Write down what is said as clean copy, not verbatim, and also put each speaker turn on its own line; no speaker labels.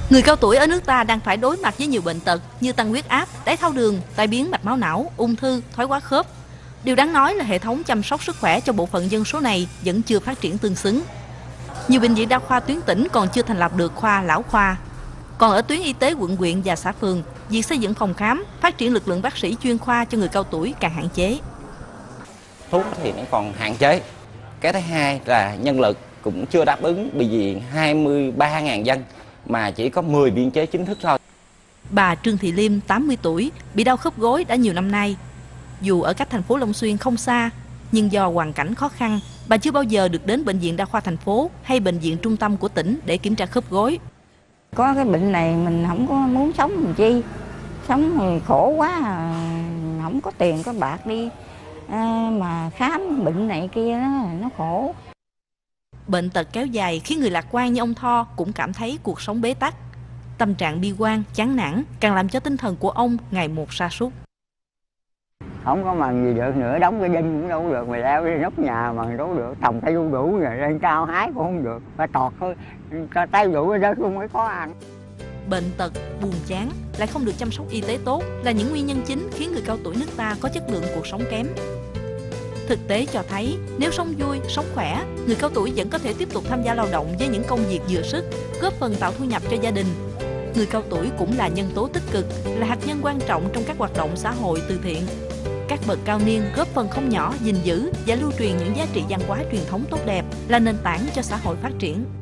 Người cao tuổi ở nước ta đang phải đối mặt với nhiều bệnh tật như tăng huyết áp, đái tháo đường, tai biến mạch máu não, ung thư, thoái hóa khớp. Điều đáng nói là hệ thống chăm sóc sức khỏe cho bộ phận dân số này vẫn chưa phát triển tương xứng. Nhiều bệnh viện đa khoa tuyến tỉnh còn chưa thành lập được khoa lão khoa. Còn ở tuyến y tế quận huyện và xã phường, việc xây dựng phòng khám, phát triển lực lượng bác sĩ chuyên khoa cho người cao tuổi càng hạn chế.
Thuốc thì nó còn hạn chế. Cái thứ hai là nhân lực cũng chưa đáp ứng, bởi vì 23.000 dân mà chỉ có 10 biên chế chính thức thôi.
Bà Trương Thị Liêm, 80 tuổi, bị đau khớp gối đã nhiều năm nay. Dù ở cách thành phố Long Xuyên không xa, nhưng do hoàn cảnh khó khăn, bà chưa bao giờ được đến bệnh viện đa khoa thành phố hay bệnh viện trung tâm của tỉnh để kiểm tra khớp gối.
Có cái bệnh này mình không có muốn sống làm chi, sống thì khổ quá, không có tiền có bạc đi mà khám bệnh này kia nó khổ.
Bệnh tật kéo dài khiến người lạc quan như ông Tho cũng cảm thấy cuộc sống bế tắc. Tâm trạng bi quan, chán nản càng làm cho tinh thần của ông ngày một sa sút.
Không có mần gì được nữa, đóng cái đinh cũng đâu được, mày leo đi nóc nhà mà đâu được, trồng cây đu đủ rồi lên cao hái cũng không được, phải tọt thôi, tay đủ ở đất luôn mới có ăn.
Bệnh tật, buồn chán, lại không được chăm sóc y tế tốt là những nguyên nhân chính khiến người cao tuổi nước ta có chất lượng cuộc sống kém. Thực tế cho thấy, nếu sống vui, sống khỏe, người cao tuổi vẫn có thể tiếp tục tham gia lao động với những công việc vừa sức, góp phần tạo thu nhập cho gia đình. Người cao tuổi cũng là nhân tố tích cực, là hạt nhân quan trọng trong các hoạt động xã hội từ thiện. Các bậc cao niên góp phần không nhỏ gìn giữ và lưu truyền những giá trị văn hóa truyền thống tốt đẹp, là nền tảng cho xã hội phát triển.